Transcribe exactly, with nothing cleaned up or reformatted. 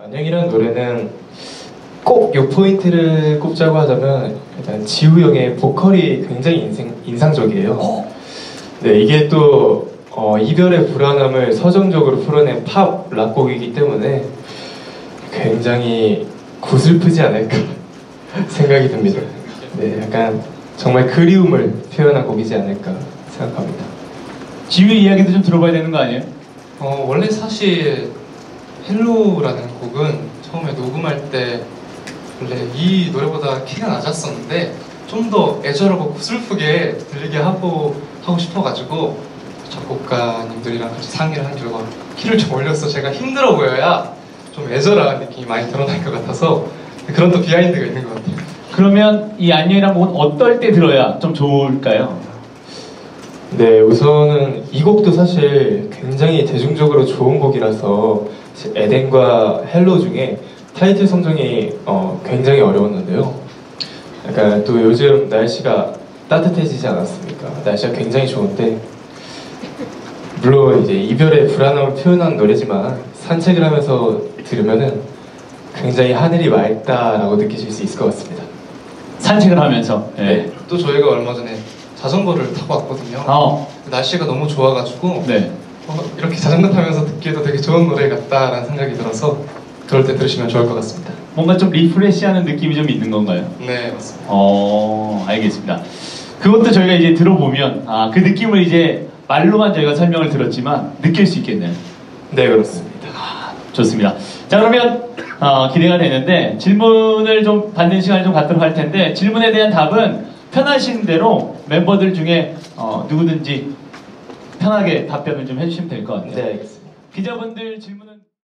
안녕이라는 노래는 꼭 요 포인트를 꼽자고 하자면 일단 지우 형의 보컬이 굉장히 인생, 인상적이에요. 네, 이게 또 어, 이별의 불안함을 서정적으로 풀어낸 팝 락곡이기 때문에 굉장히 구슬프지 않을까 생각이 듭니다. 네, 약간 정말 그리움을 표현한 곡이지 않을까 생각합니다. 지우의 이야기도 좀 들어봐야 되는 거 아니에요? 어, 원래 사실 헬로라는 곡은 처음에 녹음할 때 원래 이 노래보다 키가 낮았었는데 좀 더 애절하고 구슬프게 들리게 하고 하고 싶어가지고 작곡가님들이랑 같이 상의를 한 결과 키를 좀 올려서 제가 힘들어 보여야 좀 애절한 느낌이 많이 드러날 것 같아서 그런 또 비하인드가 있는 것 같아요. 그러면 이 안녕이란 곡은 어떨 때 들어야 좀 좋을까요? 네, 우선은 이 곡도 사실 굉장히 대중적으로 좋은 곡이라서 에덴과 헬로 중에 타이틀 선정이 어, 굉장히 어려웠는데요. 약간 또 요즘 날씨가 따뜻해지지 않았습니까? 날씨가 굉장히 좋은데 물론 이제 이별의 불안함을 표현한 노래지만 산책을 하면서 들으면은 굉장히 하늘이 맑다라고 느끼실 수 있을 것 같습니다. 산책을 하면서. 네. 네, 또 저희가 얼마 전에 자전거를 타고 왔거든요. 어. 날씨가 너무 좋아가지고 네. 어, 이렇게 자전거 타면서 듣기에도 되게 좋은 노래 같다라는 생각이 들어서 그럴 때 들으시면 좋을 것 같습니다. 뭔가 좀 리프레시하는 느낌이 좀 있는 건가요? 네, 맞습니다. 어, 알겠습니다. 그것도 저희가 이제 들어보면 아, 그 느낌을 이제 말로만 저희가 설명을 들었지만 느낄 수 있겠네요. 네, 그렇습니다. 아, 좋습니다. 자, 그러면 어, 기대가 되는데 질문을 좀 받는 시간을 좀 갖도록 할 텐데 질문에 대한 답은 편하신 대로 멤버들 중에 어, 누구든지 편하게 답변을 좀 해주시면 될 것 같아요. 네, 알겠습니다. 기자분들 질문